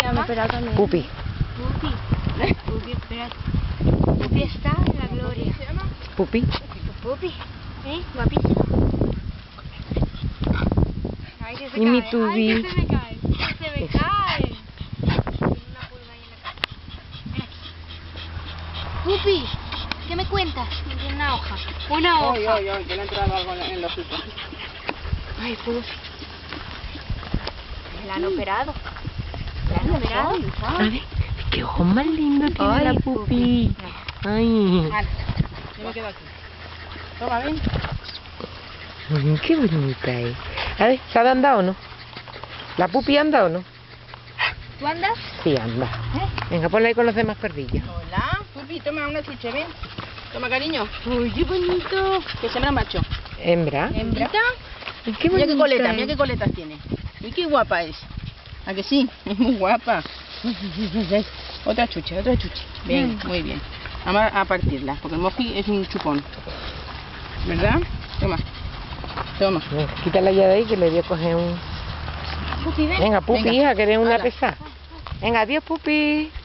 llama? Pupi. Pupi, espérate. Pupi está en la gloria. ¿Se llama? Pupi. Pupi, guapísimo. Ay, que se Y mi cae. Tubi. Ay, que se me cae. Que se me cae. Tiene una pulga ahí en la cara. Ven aquí. Pupi, ¿qué me cuentas? Tiene una hoja. Una hoja. Ay, que le ha entrado algo en el ojito. Ay, Pupi. La han operado. La han operado. A ver, qué ojos más lindos tiene la Pupi. Ay, Yo me quedo aquí. Toma, ven. qué bonita es. A ver, ¿sabe andar o no? ¿La Pupi anda o no? ¿Tú andas? Sí, anda. Venga, ponla ahí con los demás perrillos. Hola, Pupi, toma una chuche, ven. Toma, cariño. Uy, qué bonito. Que se me ha macho. ¿Hembra? ¿Hembrita? Ay, qué Mira qué bonita coleta, es. mira qué coletas tiene. Y qué guapa es. ¿A que sí? Es muy guapa. Otra chuche, otra chuche. Bien, muy bien. Vamos a partirla, porque el moji es un chupón. ¿Verdad? Toma. Toma. Venga, quítala ya de ahí que le voy a coger un... Pupi, ven. Venga, Pupi, Venga. hija, que eres una Hala. pesada. Venga, adiós, Pupi.